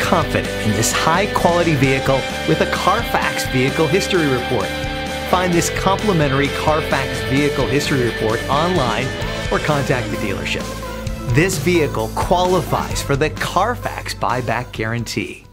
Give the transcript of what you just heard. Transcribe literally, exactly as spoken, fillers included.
confident in this high-quality vehicle with a Carfax Vehicle History Report. Find this complimentary Carfax Vehicle History Report online or contact the dealership. This vehicle qualifies for the Carfax Buyback Guarantee.